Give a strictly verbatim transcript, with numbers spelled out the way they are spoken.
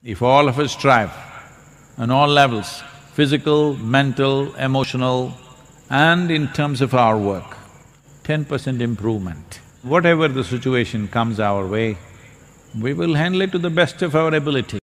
If all of us strive on all levels, physical, mental, emotional, and in terms of our work, ten percent improvement. Whatever the situation comes our way, we will handle it to the best of our ability.